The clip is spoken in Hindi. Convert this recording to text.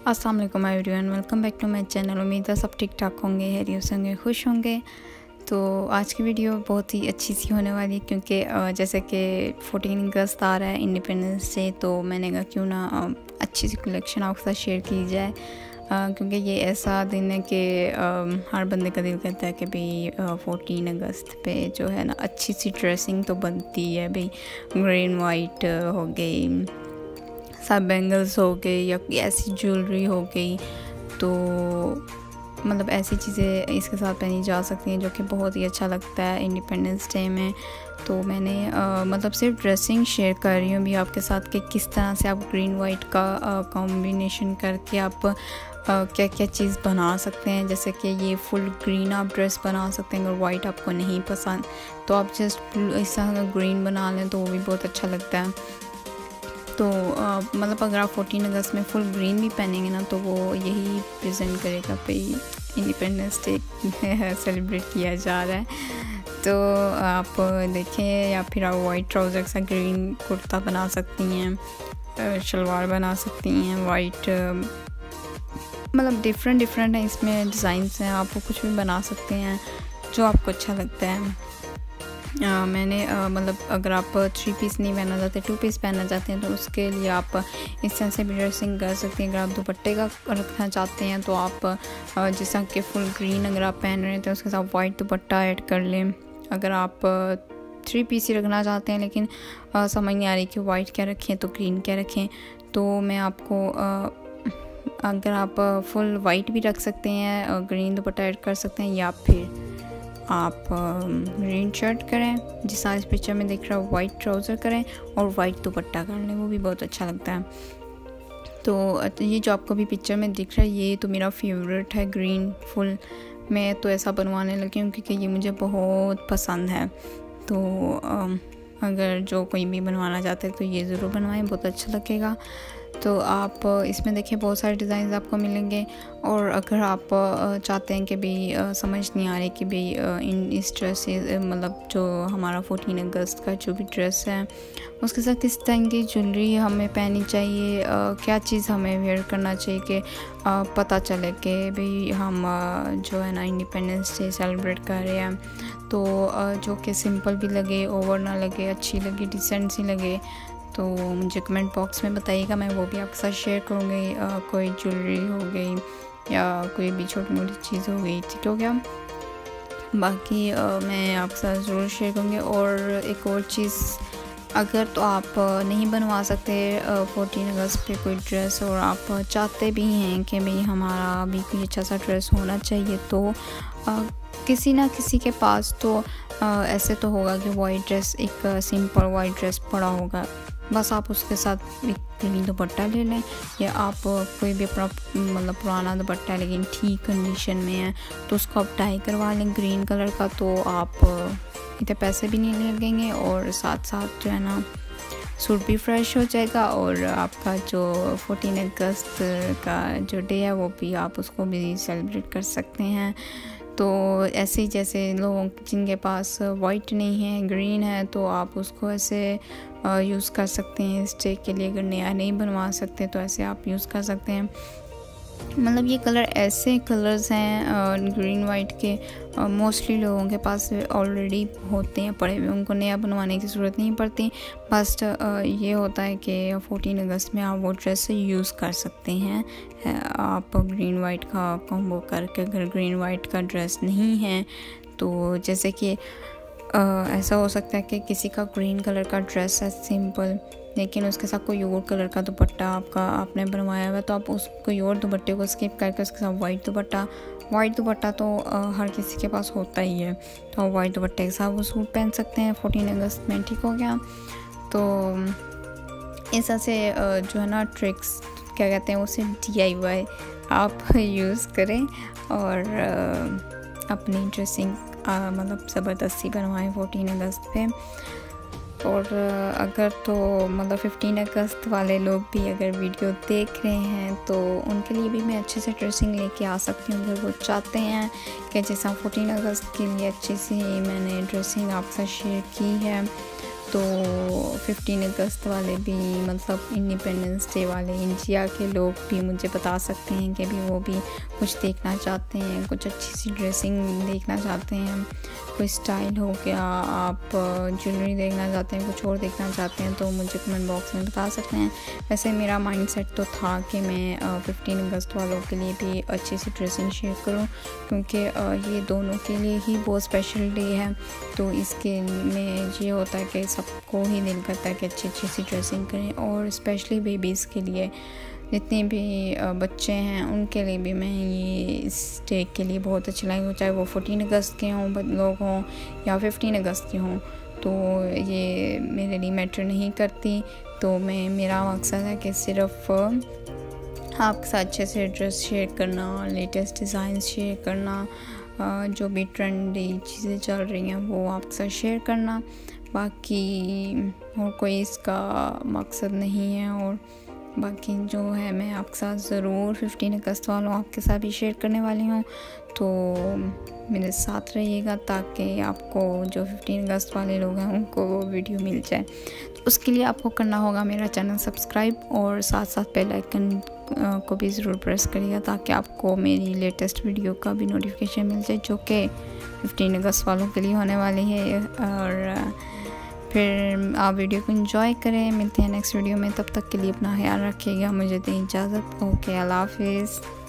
अस्सलाम वालेकुम everyone, welcome back to my channel. उम्मीद है सब ठीक ठाक होंगे, खैरियत होंगे, खुश होंगे। तो आज की वीडियो बहुत ही अच्छी सी होने वाली है क्योंकि जैसे कि 14 अगस्त आ रहा है, इंडिपेंडेंस डे। तो मैंने कहा क्यों ना अच्छी सी कलेक्शन आपके साथ शेयर की जाए क्योंकि ये ऐसा दिन है कि हर बंदे का दिल कहता है कि भाई 14 अगस्त पे जो है ना अच्छी सी ड्रेसिंग तो बनती है। भाई ग्रीन वाइट हो गई, सब बैंगल्स हो गए या ऐसी ज्वेलरी हो गई, तो मतलब ऐसी चीज़ें इसके साथ पहनी जा सकती हैं जो कि बहुत ही अच्छा लगता है इंडिपेंडेंस डे में। तो मैंने मतलब सिर्फ ड्रेसिंग शेयर कर रही हूँ भी आपके साथ कि किस तरह से आप ग्रीन वाइट का कॉम्बिनेशन करके आप क्या क्या चीज़ बना सकते हैं। जैसे कि ये फुल ग्रीन आप ड्रेस बना सकते हैं, अगर वाइट आपको नहीं पसंद तो आप जस्ट इस तरह का ग्रीन बना लें तो वो भी बहुत अच्छा लगता है। तो मतलब अगर आप 14 अगस्त में फुल ग्रीन भी पहनेंगे ना तो वो यही प्रेजेंट करेगा भाई इंडिपेंडेंस डे सेलिब्रेट किया जा रहा है। तो आप देखें, या फिर आप वाइट ट्राउज़र के साथ ग्रीन कुर्ता बना सकती हैं, शलवार बना सकती हैं वाइट, मतलब डिफरेंट है इसमें डिज़ाइंस हैं, आप कुछ भी बना सकते हैं जो आपको अच्छा लगता है। मैंने मतलब अगर आप 3 पीस नहीं पहनना चाहते, 2 पीस पहनना चाहते हैं तो उसके लिए आप इस तरह से भी ड्रेसिंग कर सकते हैं। अगर आप दुपट्टे का रखना चाहते हैं तो आप जिस तरह के फुल ग्रीन अगर आप पहन रहे हैं तो उसके साथ वाइट दुपट्टा ऐड कर लें। अगर आप 3 पीस ही रखना चाहते हैं लेकिन समझ नहीं आ रही कि वाइट क्या रखें तो ग्रीन क्या रखें, तो मैं आपको अगर आप फुल वाइट भी रख सकते हैं, ग्रीन दुपट्टा ऐड कर सकते हैं, या फिर आप ग्रीन शर्ट करें जिस इस पिक्चर में दिख रहा है, वाइट ट्राउज़र करें और वाइट दुपट्टा कर लें, वो भी बहुत अच्छा लगता है। तो ये जो आपको भी पिक्चर में दिख रहा है ये तो मेरा फेवरेट है ग्रीन फुल। मैं तो ऐसा बनवाने लगी हूँ क्योंकि ये मुझे बहुत पसंद है। तो अगर जो कोई भी बनवाना चाहते हैं तो ये ज़रूर बनवाएं, बहुत अच्छा लगेगा। तो आप इसमें देखिए बहुत सारे डिज़ाइन आपको मिलेंगे। और अगर आप चाहते हैं कि भाई समझ नहीं आ रही कि भाई इस ड्रेस से मतलब जो हमारा 14 अगस्त का जो भी ड्रेस है उसके साथ किस तरह की ज्वेलरी हमें पहननी चाहिए, क्या चीज़ हमें वेयर करना चाहिए कि पता चले कि भाई हम जो है ना इंडिपेंडेंस डे सेलिब्रेट कर रहे हैं, तो जो कि सिंपल भी लगे, ओवर ना लगे, अच्छी लगे, डिसेंट सी लगे। तो मुझे कमेंट बॉक्स में बताइएगा, मैं वो भी आपके साथ शेयर करूँगी। कोई ज्वेलरी हो गई या कोई भी छोटी मोटी चीज़ हो गई, ठीक हो गया। बाकी मैं आपके साथ ज़रूर शेयर करूँगी। और एक और चीज़, अगर तो आप नहीं बनवा सकते 14 अगस्त पे कोई ड्रेस और आप चाहते भी हैं कि भाई हमारा भी कोई अच्छा सा ड्रेस होना चाहिए, तो किसी ना किसी के पास तो ऐसे तो होगा कि वाइट ड्रेस, एक सिंपल वाइट ड्रेस पड़ा होगा, बस आप उसके साथ एक ग्रीन दुपट्टा ले लें। या आप कोई भी अपना मतलब पुराना दुपट्टा है लेकिन ठीक कंडीशन में है तो उसको आप टाई करवा लें ग्रीन कलर का, तो आप इतने पैसे भी नहीं लगेंगे और साथ साथ जो है ना सूट भी फ्रेश हो जाएगा। और आपका जो 14 अगस्त का जो डे है वो भी आप उसको भी सेलिब्रेट कर सकते हैं। तो ऐसे ही जैसे लोगों जिनके पास वाइट नहीं है, ग्रीन है, तो आप उसको ऐसे यूज़ कर सकते हैं इस डे के लिए। अगर नया नहीं बनवा सकते तो ऐसे आप यूज़ कर सकते हैं। मतलब ये कलर ऐसे कलर्स हैं ग्रीन वाइट के, मोस्टली लोगों के पास ऑलरेडी होते हैं पड़े हुए, उनको नया बनवाने की ज़रूरत नहीं पड़ती। बस ये होता है कि 14 अगस्त में आप वो ड्रेस यूज़ कर सकते हैं। आप ग्रीन वाइट का कॉम्बो करके, अगर ग्रीन वाइट का ड्रेस नहीं है तो जैसे कि ऐसा हो सकता है कि किसी का ग्रीन कलर का ड्रेस है सिंपल, लेकिन उसके साथ कोई और कलर का दुपट्टा आपने बनवाया हुआ है, तो आप उस कोई और दुपट्टे को स्किप करके उसके साथ वाइट दुपट्टा तो हर किसी के पास होता ही है, तो आप वाइट दुपट्टे के साथ वो सूट पहन सकते हैं 14 अगस्त में, ठीक हो गया। तो इस तरह से जो है ना ट्रिक्स क्या कहते हैं उसे DIY आप यूज़ करें और अपनी ड्रेसिंग मतलब ज़बरदस्ती बनवाएं 14 अगस्त पे। और अगर तो मतलब 15 अगस्त वाले लोग भी अगर वीडियो देख रहे हैं तो उनके लिए भी मैं अच्छे से ड्रेसिंग लेके आ सकती हूँ अगर वो चाहते हैं कि जैसा 14 अगस्त के लिए अच्छी सी मैंने ड्रेसिंग आपके साथ शेयर की है। तो 15 अगस्त वाले भी, मतलब इंडिपेंडेंस डे वाले इंडिया के लोग भी मुझे बता सकते हैं कि भी वो भी कुछ देखना चाहते हैं, कुछ अच्छी सी ड्रेसिंग देखना चाहते हैं, कोई स्टाइल हो गया, आप ज्वेलरी देखना चाहते हैं, कुछ और देखना चाहते हैं, तो मुझे कमेंट बॉक्स में बता सकते हैं। वैसे मेरा माइंडसेट तो था कि मैं 15 अगस्त वालों के लिए भी अच्छी सी ड्रेसिंग शेयर करूं, क्योंकि ये दोनों के लिए ही बहुत स्पेशल डे है। तो इसके में ये होता है कि सबको ही दिल करता है कि अच्छी अच्छी सी ड्रेसिंग करें, और स्पेशली बेबीज़ के लिए, जितने भी बच्चे हैं उनके लिए भी मैं ये इस डे के लिए बहुत अच्छी लगी, चाहे वो 14 अगस्त के हों लोग हों या 15 अगस्त के हों, तो ये मेरे लिए मैटर नहीं करती। तो मेरा मकसद है कि सिर्फ आपके साथ अच्छे से ड्रेस शेयर करना, लेटेस्ट डिज़ाइन शेयर करना, जो भी ट्रेंडी चीज़ें चल रही हैं वो आपके साथ शेयर करना, बाकी और कोई इसका मकसद नहीं है। और बाकी जो है मैं आपके साथ ज़रूर 15 अगस्त वालों आपके साथ भी शेयर करने वाली हूँ, तो मेरे साथ रहिएगा ताकि आपको जो 15 अगस्त वाले लोग हैं उनको वो वीडियो मिल जाए। तो उसके लिए आपको करना होगा मेरा चैनल सब्सक्राइब और साथ साथ बेल आइकन को भी ज़रूर प्रेस करिएगा ताकि आपको मेरी लेटेस्ट वीडियो का भी नोटिफिकेशन मिल जाए, जो कि 15 अगस्त वालों के लिए होने वाली है। और फिर आप वीडियो को एंजॉय करें। मिलते हैं नेक्स्ट वीडियो में, तब तक के लिए अपना ख्याल रखिएगा। मुझे दें इजाज़त। ओके, अल्लाह हाफिज़।